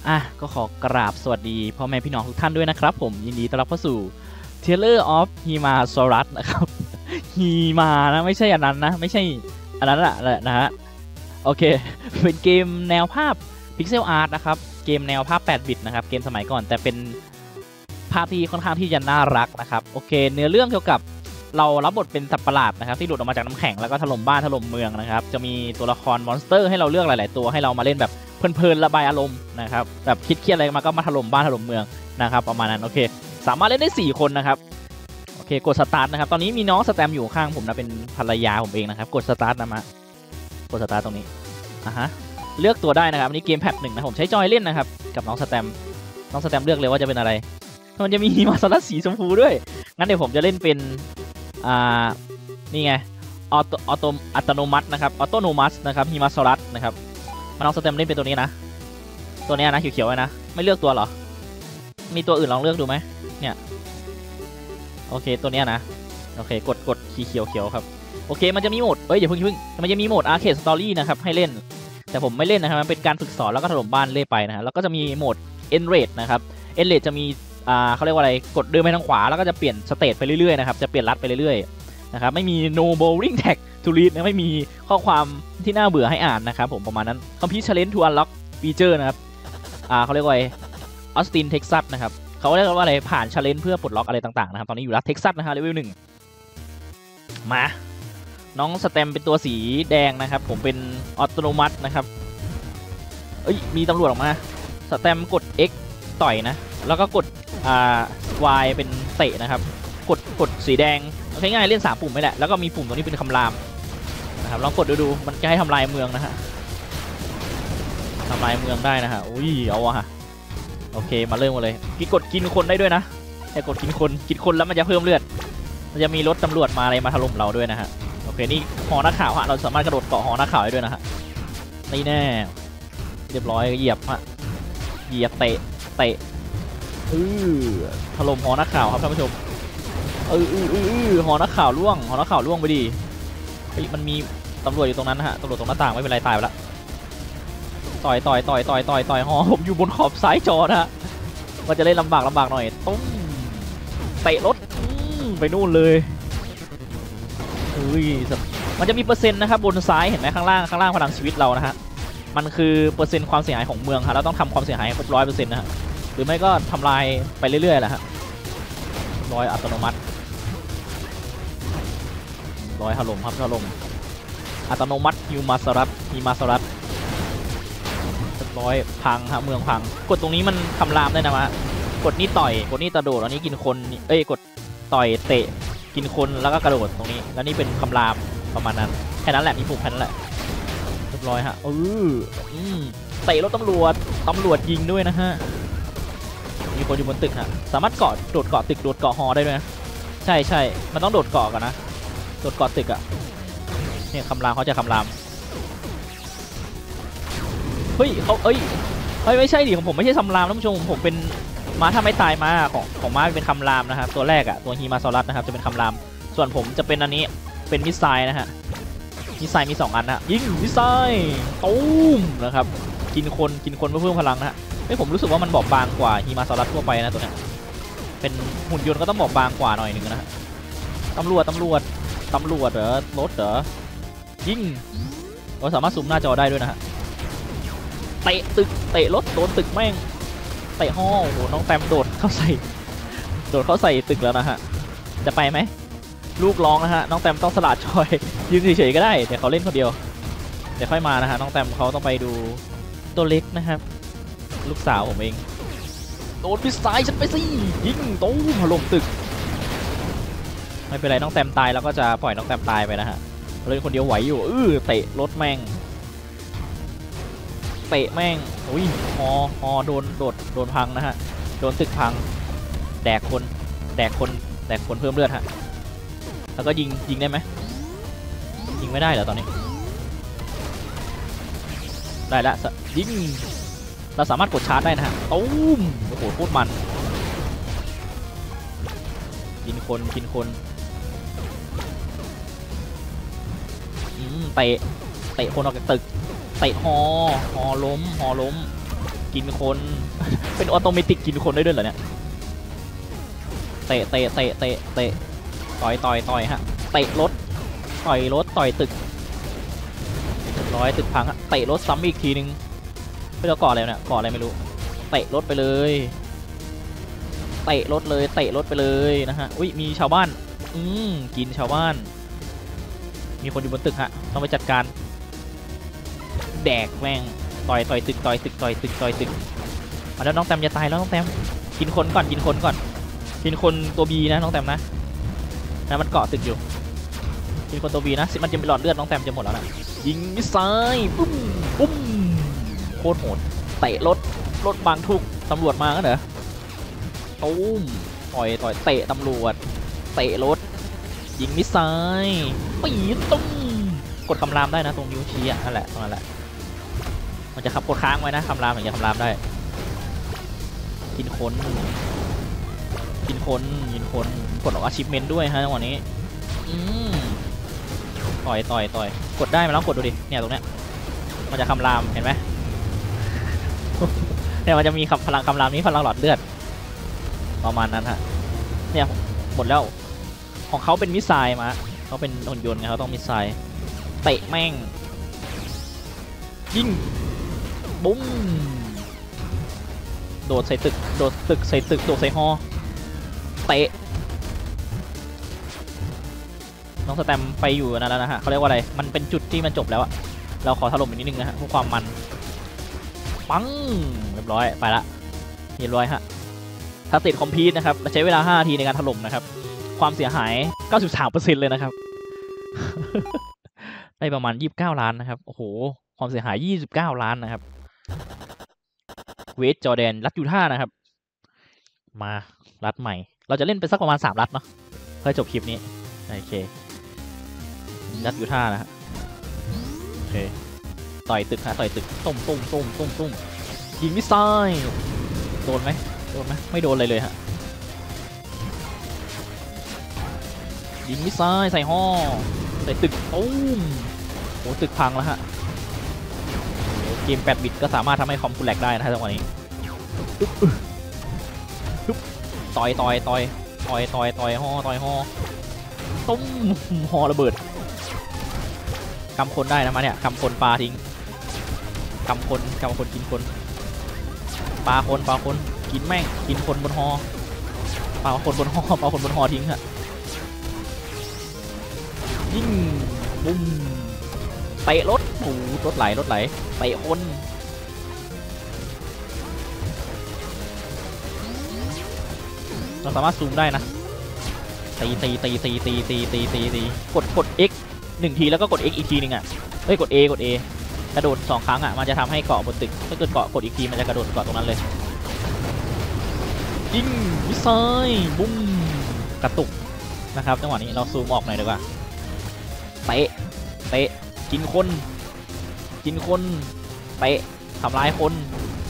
ก็ขอกราบสวัสดีพ่อแม่พี่น้องทุกท่านด้วยนะครับผมยินดีต้อนรับเข้าสู่ Tailor of Himasaurus นะครับ ฮีมานะไม่ใช่อันนั้นนะไม่ใช่อันนั้นแหละนะฮะโอเคเป็นเกมแนวภาพ Pixel Art นะครับเกมแนวภาพ8 บิตนะครับเกมสมัยก่อนแต่เป็นภาพที่ค่อนข้างที่จะน่ารักนะครับโอเคเนื้อเรื่องเกี่ยวกับเรารับบทเป็นสัตว์ประหลาดนะครับที่หลุดออกมาจากน้ำแข็งแล้วก็ถล่มบ้านถล่มเมืองนะครับจะมีตัวละครมอนสเตอร์ให้เราเลือกหลายๆตัวให้เรามาเล่นแบบเพลินๆระบายอารมณ์นะครับแบบคิดเครียดอะไรมาก็มาถล่มบ้านถล่มเมืองนะครับประมาณนั้นโอเคสามารถเล่นได้4 คนนะครับโอเคกดสตาร์ทนะครับตอนนี้มีน้องสแตมอยู่ข้างผมนะเป็นภรรยาผมเองนะครับกดสตาร์ทนะมากดสตาร์ทตรงนี้เลือกตัวได้นะครับอันนี้เกมแพด1นะผมใช้จอยเล่นนะครับกับน้องสแตมเลือกเลยว่าจะเป็นอะไรมันจะมีมาสลัดสีชมพูด้วยงั้นเดี๋ยวผมจะเล่นเป็นนี่ไงอัตโนมัตินะครับออโตโนมัสนะครับฮิมาซอรัสนะครับมาน้องสแตมเล่นเป็นตัวนี้นะตัวนี้นะเขียวๆนะไม่เลือกตัวหรอมีตัวอื่นลองเลือกดูไหมเนี่ยโอเคตัวนี้นะโอเคกดขีเขียวครับโอเคมันจะมีโหมดอย่าเพิ่งมันจะมีโหมด Arcade Story นะครับให้เล่นแต่ผมไม่เล่นนะครับมันเป็นการฝึกสอนแล้วก็ถล่มบ้านเล่ไปนะฮะแล้วก็จะมีโหมด Enrage นะครับ Enrage จะมีเขาเรียกว่าอะไรกดเดินไปทางขวาแล้วก็จะเปลี่ยนสเตจไปเรื่อยๆนะครับจะเปลี่ยนรัดไปเรื่อยๆนะครับไม่มี no bowling tag to read นะไม่มีข้อความที่น่าเบื่อให้อ่านนะครับผมประมาณนั้น Complete Challenge to Unlock Feature นะครับเขาเรียกว่าออสตินเท็กซัสนะครับเขาเรียกว่าอะไรผ่าน challenge เพื่อปลดล็อกอะไรต่างๆนะครับตอนนี้อยู่รัฐเท็กซัสนะฮะเลเวล1มาน้องสแตมเป็นตัวสีแดงนะครับผมเป็นออโตโนมัตินะครับมีตำรวจออกมาสแตมกด X ต่อยนะแล้วก็กดY เป็นเตะนะครับกดสีแดงใช้ง่ายเล่น3 ปุ่มไม่แหละแล้วก็มีปุ่มตัวนี้เป็นคำรามนะครับลองกดดูมันจะให้ทำลายเมืองนะฮะทำลายเมืองได้นะฮะอุ้ยเอาวะโอเคมาเริ่มกันเลยกดกินคนได้ด้วยนะแต่กดกินคนแล้วมันจะเพิ่มเลือดมันจะมีรถตำรวจมาอะไรมาถล่มเราด้วยนะฮะโอเคนี่หอนักข่าวฮะเราสามารถกระโดดเกาะหอนักข่าวได้ด้วยนะฮะนี่แน่เรียบร้อยเหยียบเตะถล่มหอนักข่าวครับท่านผู้ชมหอนักข่าวล่วงไปดิมันมีตำรวจอยู่ตรงนั้นนะฮะตำรวจตรงหน้าต่างไม่เป็นไรตายไปละต่อยหอผมอยู่บนขอบซ้ายจอนะฮะก็จะเล่นลำบากหน่อยต้องเตะรถไปนู่นเลยมันจะมีเปอร์เซ็นต์นะครับบนซ้ายเห็นไหมข้างล่างพลังชีวิตเรานะฮะมันคือเปอร์เซ็นต์ความเสียหายของเมืองฮะเราต้องทำความเสียหายครบ100%นะฮะหรือไม่ก็ทำลายไปเรื่อยๆแหละฮะ100อัตโนมัติ100ถล่มครับถล่มอัตโนมัติฮิมาซอรัส100พังฮะเมืองพังกดตรงนี้มันคำรามได้นะมะกดนี่ต่อยกดนี่กระโดดอันนี้กินคนกดต่อยเตะกินคนแล้วก็กระโดดตรงนี้แล้วนี่เป็นคำรามประมาณนั้นแค่นั้นแหละมีปุ่มแค่นั้นแหละเรียบร้อยฮะเตะรถตำรวจยิงด้วยนะฮะมีคนอยู่บนตึกฮะสามารถโดดเกาะตึกโดดเกาะหอได้ด้วยนะใช่มันต้องโดดเกาะก่อนนะโดดเกาะตึกอะเนี่ยคำรามเขาจะคำรามไม่ใช่ดิของผมไม่ใช่คำรามท่านผู้ชมผมเป็นม้าถ้าไม่ตายมาของม้าเป็นคำรามนะครับตัวแรกอะตัวฮีมาซอรัสนะครับจะเป็นคำรามส่วนผมจะเป็นอันนี้เป็นมิสไซล์นะฮะมิสไซล์มี2 อันนะยิงมิสไซล์ตูมนะครับกินคนเพื่อเพิ่มพลังนะฮะผมรู้สึกว่ามันบอบบางกว่าฮีมาซอรัสทั่วไปนะตัวเนี้ยเป็นหุ่นยนต์ก็ต้องบอบบางกว่าหน่อยนึงนะฮะตำรวจเหรอรถเหรอยิงเราสามารถซูมหน้าจอได้ด้วยนะฮะเตะตึกเตะรถโดนตึกแม่งเตะห้อโอ้โหน้องแตมโดดเข้าใส่ตึกแล้วนะฮะจะไปไหมลูกร้องนะฮะน้องแตมต้องสลัดจอยยืนเฉยๆก็ได้เดี๋ยวเขาเล่นคนเดียวเดี๋ยวค่อยมานะฮะน้องแตมเขาต้องไปดูตัวเล็กนะครับลูกสาวผมเองโดนพิสไซฉันไปสิยิงตู้ถล่มตึกไม่เป็นไรน้องแตมตายแล้วก็จะปล่อยน้องแตมตายไปนะฮะเล่นคนเดียวไหวอยู่เตะรถแม่งอุ้ยฮอโดนพังนะฮะโดนตึกพังแดกคนเพิ่มเลือดฮะแล้วก็ยิงได้ไหมยิงไม่ได้เหรอตอนนี้ได้แล้วยิงเราสามารถกดชาร์จได้นะฮะตูมโอ้โหโคตรมันกินคนเตะคนออกจากตึกเตะฮอล้มกินคน เป็นออโตเมติกกินคนได้ด้วยเหรอเนี่ยเตะต่อยฮะเตะรถต่อยตึกตึกพังฮะเตะรถซ้ำอีกทีนึงไม่รู้ก่ออะไรเนี่ยก่ออะไรไม่รู้เตะรถไปเลยเตะรถไปเลยนะฮะอุ้ยมีชาวบ้านกินชาวบ้านมีคนอยู่บนตึกฮะต้องไปจัดการแดกแม่งต่อยตึกมาแล้วน้องแตมจะตายแล้วน้องแตมกินคนก่อนกินคนตัวบีนะน้องแตมนะมันเกาะตึกอยู่กินคนตัวบีนะมันจะเป็นหลอดเลือดน้องแตมจะหมดแล้วนะยิงมิสไซล์ปุ้มโคตรโหดเตะรถบางทุกตำรวจมาก็เหรอตุ้มต่อยเตะตำรวจเตะรถยิงมิสไซล์ปีตุ้มกดคำรามได้นะตรงนิ้วชี้นั่นแหละตรงนั้นแหละมันจะขับกดค้างไว้นะคำรามอย่างเงี้ยคำรามได้กินคนกดออกอาชีพเมนด้วยฮะจังหวะนี้ต่อยกดได้มาลองกดดูดิเนี่ยตรงเนี้ยมันจะคำรามเห็นไหม เนี่ยมันจะมีพลังคำรามนี้พลังหลอดเลือดประมาณนั้นฮะเนี่ยหมดแล้วของเขาเป็นมิสไซล์มาเขาเป็นหุ่นยนต์ไงเขาต้องมิสไซล์เตะแม่งยิงบุ้มโดดใส่ตึกโดดใส่ฮอเตะน้องสแตมไปอยู่นั่นแล้วนะฮะเขาเรียกว่าอะไรมันเป็นจุดที่มันจบแล้วอะเราขอถล่มอีกนิดนึงนะฮะเพื่อความมันปังเรียบร้อยไปละเรียบร้อยฮะถ้าติดคอมพิวต์นะครับใช้เวลา5 นาทีในการถล่มนะครับความเสียหาย 93% เลยนะครับ ได้ประมาณ29 ล้านนะครับโอ้โหความเสียหาย29 ล้านนะครับเวสจอร์แดนรัฐยูทาห์นะครับมารัฐใหม่เราจะเล่นไปสักประมาณ3 รัฐเนาะเพื่อจบคลิปนี้โอเครัฐยูทาห์นะฮะโอเคต่อยตึกฮะต่อยตึกตุ้มยิงมิสไซล์โดนไหมไม่โดนเลยฮะยิงมิสไซล์ใส่ห่อใส่ตึกตุ้มโอ้ตึกพังแล้วฮะเกม8 บิตก็สามารถทำให้คอมคุณแหลกได้นะจังหวะนี้ต่อยห่อตุ้มห่อระเบิดกำคนได้นะมาเนี่ยกำคนปลาทิ้งกำคนกินคนปลาคนกินแม่งกินคนบนห่อปลาคนบนห่อทิ้งฮะยิงบุ้มเตะรถโอ้รถไหลเตะคนเราสามารถซูมได้นะตีกด X 1 ทีแล้วก็กด X อีกทีนึงอ่ะเฮ้ยกด A กระโดด2 ครั้งอ่ะมันจะทำให้เกาะบนตึกถ้าเกิดเกาะกดอีกทีมันจะกระโดดเกาะตรงนั้นเลยยิงมิสไซล์บุ้มกระตุกนะครับจังหวะนี้เราซูมออกหน่อยดีกว่าเตะกินคนเตะทำลายคน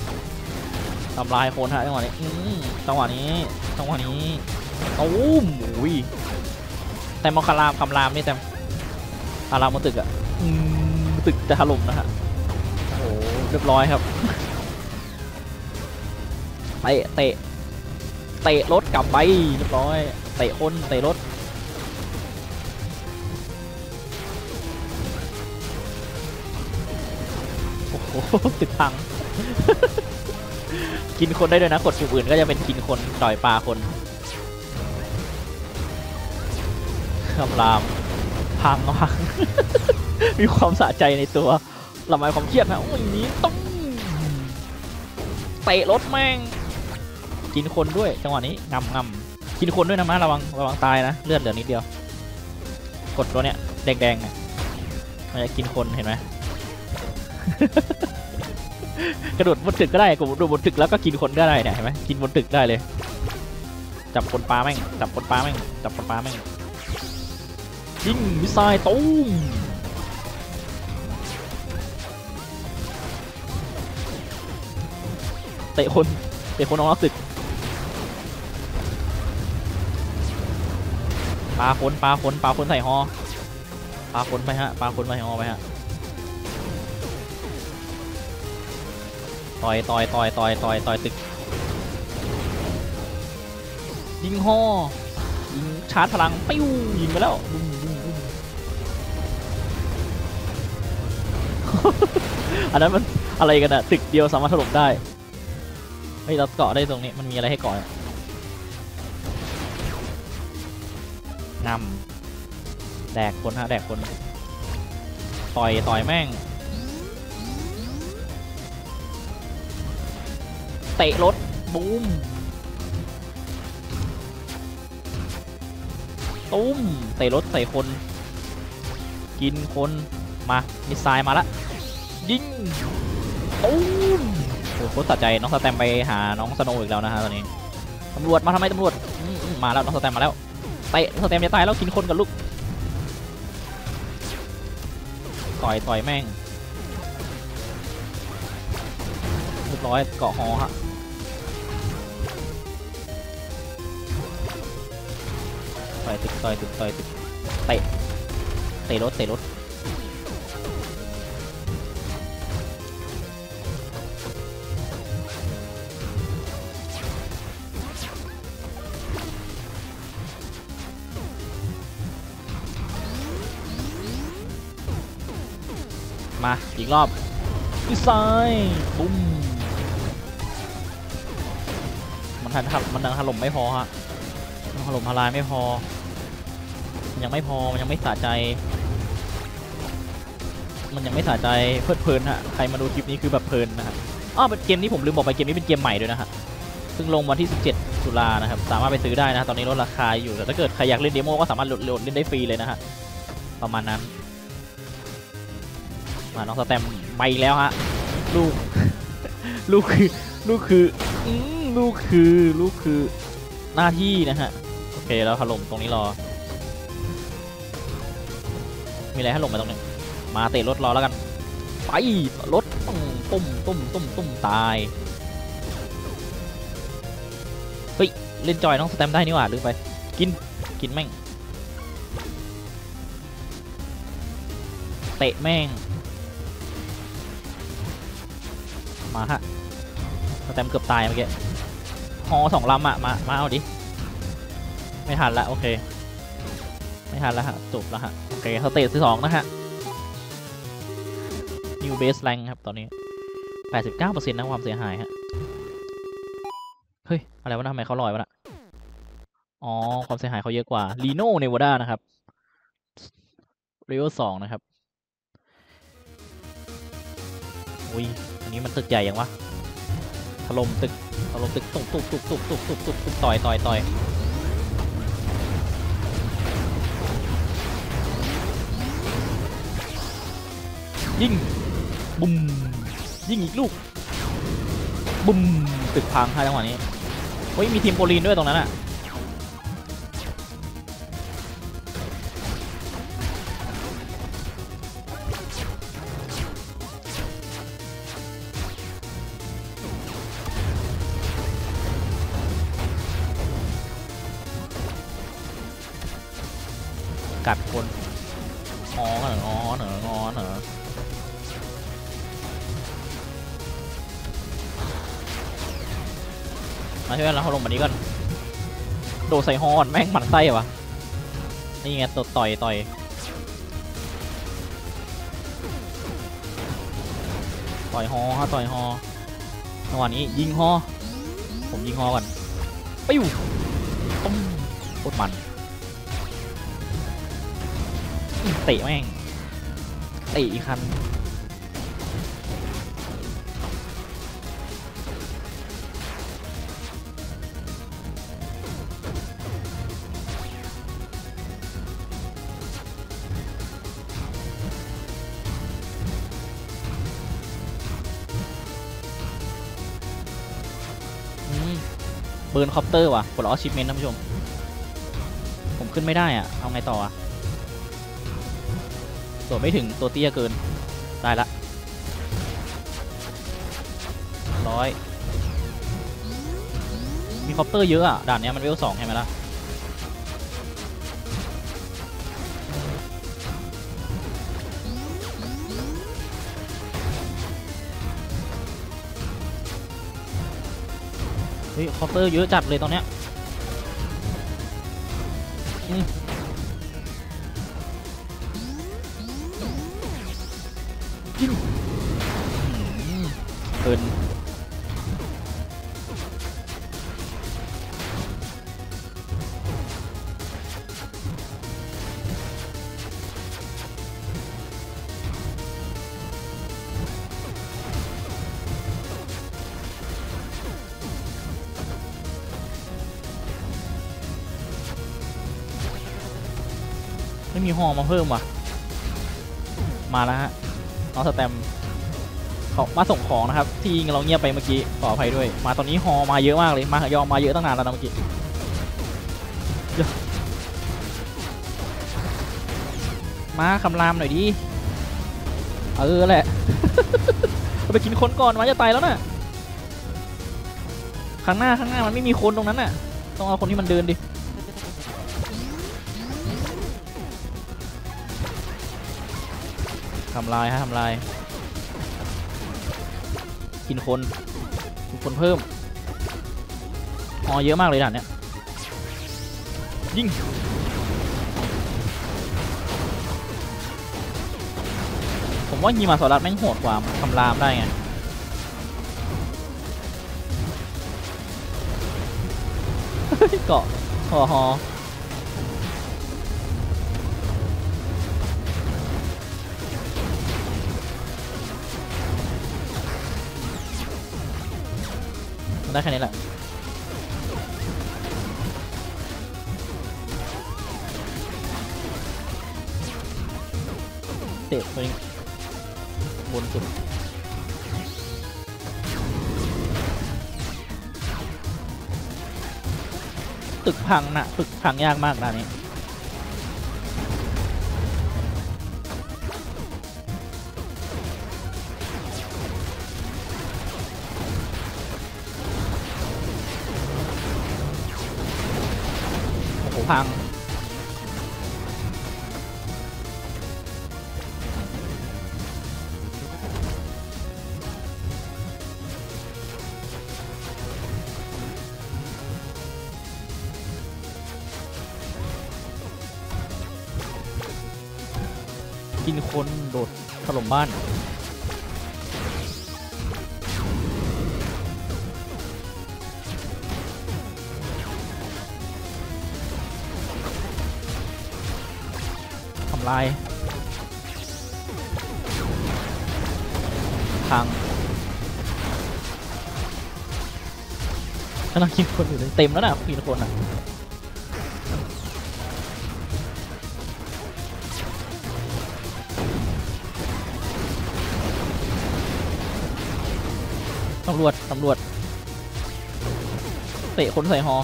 ฮะจังหวะนี้ตุ้มอุ้ยแต่มอคารามคำรามนี่แต่คารามบนตึกอะตึกจะถล่มนะฮะโอ้เรียบร้อยครับเตะรถกลับไปเรียบร้อยเตะคนเตะรถโอ้โหตึกพัง กินคนได้ด้วยนะกดปุ่มอื่นก็จะเป็นกินคนต่อยปลาคนคำรามพัง มีความสะใจในตัวระบายความเครียดนะโอ้ยนี้ต้องเตะรถแม่งกินคนด้วยจังหวะนี้งำกินคนด้วยนะมะระวังตายนะเลือดเหลือนิดเดียวกดตัวเนี้ยแดงเนี่ยมันจะกินคนเห็นไหม กระโดดบนตึกก็ได้กระโดดบนตึกแล้วก็กินคนก็ได้เนี่ยเห็นไหมกินบนตึกได้เลยจับคนปลาแม่งยิงมิสไซล์ตุ้มเตะคนออกนอกตึกปลาคนใส่ฮอปลาคนไปฮะปลาคนใส่ฮอไปฮะต่อยตึกยิงฮอยิงชาร์จพลังปิ้วยิงไปแล้วบุ้มอันนั้นมันอะไรกันอะตึกเดียวสามารถถล่มได้เฮ้ยเราเกาะได้ตรงนี้มันมีอะไรให้เกาะงำแดกคนฮะแดกคนต่อยแม่งเตะรถบูมตุ้มเตะรถใส่คนกินคนมามิสไซล์มาละยิงตุ้มโอ้โหสะใจน้องสแตมไปหาน้องสโนว์อีกแล้วนะฮะตอนนี้ตำรวจมาทำไมตำรวจมาแล้วน้องสแตมมาแล้วเตะสแตมจะตายแล้วกินคนกับลูกต่อยแม่งเรียบร้อยเกาะฮอฮะต่อยตึกเตะรถมาอีกรอบดีไซน์บุ้มมันดังถล่มไม่พอฮะมันถล่มทลายไม่พอมันยังไม่พอมันยังไม่สะใจเพลิดเพลินฮะใครมาดูคลิปนี้คือแบบเพลินนะฮะเป็นเกมนี้ผมลืมบอกไปเกมนี้เป็นเกมใหม่ด้วยนะฮะเพิ่งลงวันที่17 ตุลานะครับสามารถไปซื้อได้นะตอนนี้ลดราคาอยู่แต่ถ้าเกิดใครอยากเล่นเดโมก็สามารถโหลดเล่นได้ฟรีเลยนะฮะประมาณนั้นมาน้องสแตมไปแล้วฮะลูกคือหน้าที่นะฮะโอเคแล้วถล่มตรงนี้รอมีอะไรให้ถล่มไปตรงนี้มาเตะรถรอแล้วกันไปรถตุ้มตายเฮ้ยเล่นจอยน้องสแตมได้นี่หว่าลืมไปกินแม่งเตะแม่งมาฮะสแตมเกือบตายเมื่อกี้ฮอ2 ลำอะมาเอาดิไม่ทันละโอเคไม่ทันแล้วฮะจบแล้วฮะโอเคสเตจที่ 2นะฮะ New Base Rank ครับตอนนี้ 89% นะความเสียหายฮะเฮ้ยอะไรวะทำไมเขาลอยวะน่ะอ๋อความเสียหายเขาเยอะกว่า Reno Nevada นะครับ Level 2นะครับอุ้ยอันนี้มันตึกใหญ่ยังวะถล่มตึกตุกต่อยยิงบุ้มยิงอีกลูกบุ้มตึกพังจังหวะนี้เฮ้ยมีทีมโปลีนด้วยตรงนั้นอะกัดคนงอเหรอมาช่วยเราลงมานี้ก่อนโดดใส่ฮอนแม่งหมันไส้วะนี่ไงต่อยฮอฮะต่อยฮอจังหวะนี้ยิงฮอผมยิงฮอก่อนปิ้วตุ้มโคตรมันเตะแม่งเตะอีกคันเบิร์นคอปเตอร์ว่ะปลดล็อกอชิปเมนต์ท่านผู้ชมผมขึ้นไม่ได้อ่ะเอาไงต่ออ่ะตัวไม่ถึงตัวเตี้ยเกินได้ละ100มีคอปเตอร์เยอะอ่ะด่านนี้มันเวล2ใช่ไหมล่ะฮ้ยเคาน์เตอร์เยอะจัดเลยตอนเนี้ยยิงเกินไม่มีห้องมาเพิ่มว่ะมาแล้วฮะน้องสแตมเขามาส่งของนะครับที่เราเงียบไปเมื่อกี้ขออภัยด้วยมาตอนนี้ฮอมาเยอะมากเลยมายอมมาเยอะตั้งนานแล้วนะเมื่อกี้มาคำรามหน่อยดิแหละ ไปกินคนก่อนมาจะตายแล้วน่ะข้างหน้ามันไม่มีคนตรงนั้นน่ะต้องเอาคนที่มันเดินดิทำลายฮะทำลายกินคนเพิ่มอ๋อเยอะมากเลยด่านเนี้ยยิงผมว่าฮีมาสอรัสแม่งโหดกว่าทำลามได้ไงเกาะฮอได้แค่นี้แหละเตะตัวนี้บนสุดตึกพังนะตึกพังยากมากด้านนี้โอ้โหพังกินคนโดดถล่มบ้านทำลายพังกำลังกินคนอยู่เลยเต็มแล้วนะกินคนอ่ะตำรวจเตะคนใส่ฮอ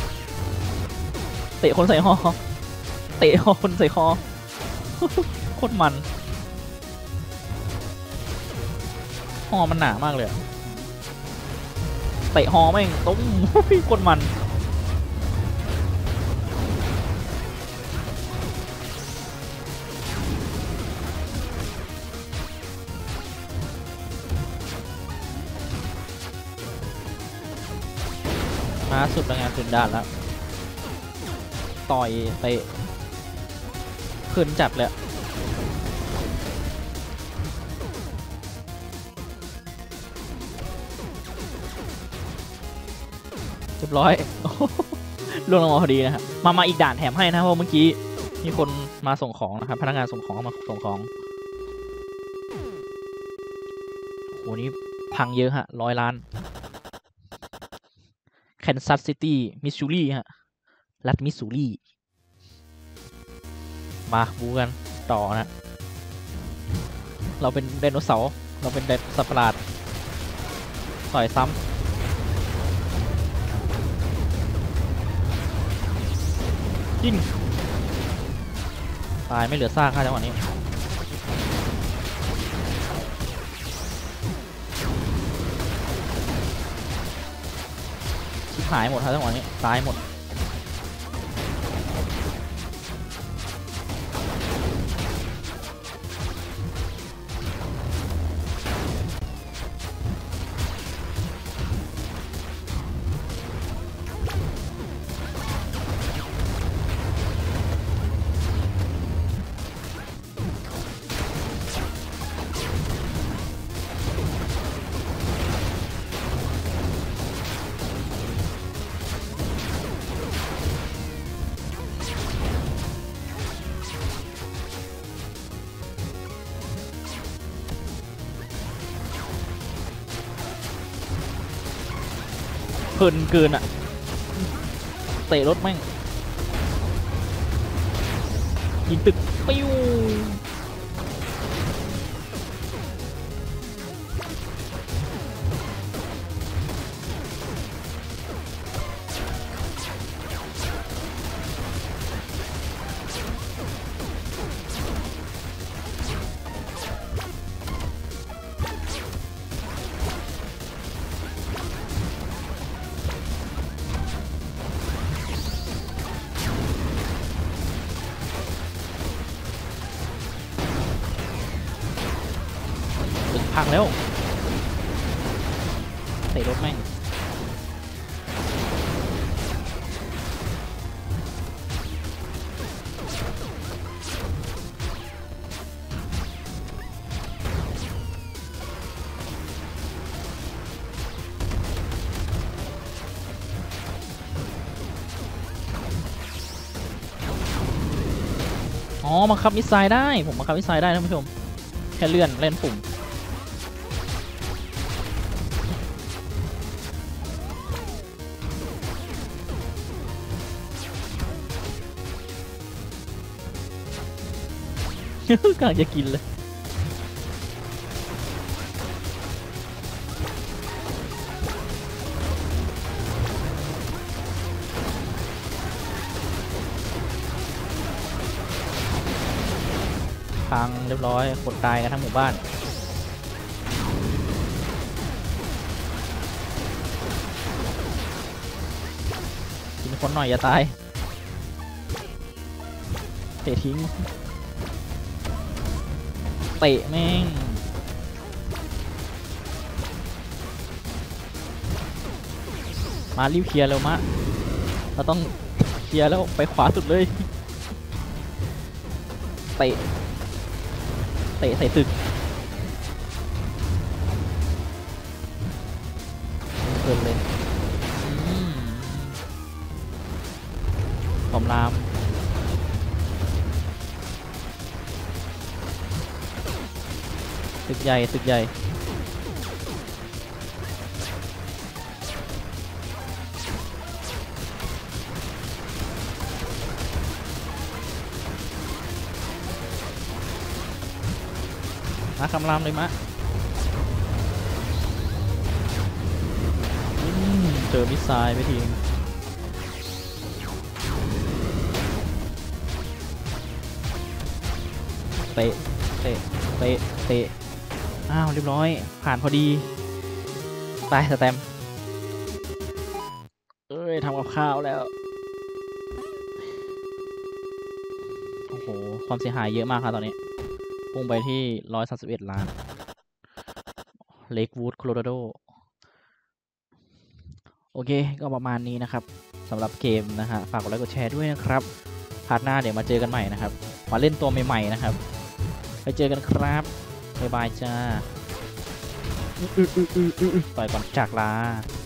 เตะคนใส่ฮอคนใส่ฮอโคตรมันฮอมันหนามากเลยเตะฮอแม่งตุ้มโคตรมันมาสุดแล้วงานสุดด่านแล้วต่อยเตะขึ้นจับเลยเรียบร้อยล่วงลงมาพอดีนะฮะมาอีกด่านแถมให้นะเพราะเมื่อกี้มีคนมาส่งของนะครับพนักงานส่งของมาส่งของโหนี่พังเยอะฮะ100 ล้านแคนซัสซิตี้มิสซูรีฮะรัฐมิสซูรีมาบูกันต่อนะเราเป็นไดโนเสาร์เราเป็นสัตว์ประหลาดต่อยซ้ำยิงตายไม่เหลือซากค่ะจังหวะนี้ชิบหายหมดครับจังหวะนี้ตายหมดเพลินเกินอ่ะเตะรถแม่งยิงตึกปิ้วตึกพังแล้วเตะรถแม่งอ๋อบังคับมิสไซล์ได้ผมบังคับมิสไซล์ได้ท่านผู้ชมแค่เลื่อนเล่นปุ่ม กำลังจะกินเลย พังเรียบร้อยคนตายกันทั้งหมู่บ้านกินคนหน่อยอย่าตายเตะทิ้งเตะแม่งมารีบเคลียร์เร็วมะเราต้องเคลียร์แล้วไปขวาสุดเลยเตะใส่ตึกเกินเลยขอมรามตึกใหญ่ตึกใหญ่มาคำรามเลยมะเจอมิสไซล์ไปทีเตะอ้าวเรียบร้อยผ่านพอดีตายสแตมเอ้ยทำกับข้าวแล้วโอ้โหความเสียหายเยอะมากครับตอนนี้พุ่งไปที่131 ล้านเลควูดโคโลราโดโอเคก็ประมาณนี้นะครับสำหรับเกมนะฮะฝากกดไลค์กดแชร์ด้วยนะครับพาร์ทหน้าเดี๋ยวมาเจอกันใหม่นะครับมาเล่นตัวใหม่ๆนะครับไปเจอกันครับบ๊ายบายจ้าต่อยก่อนจากลา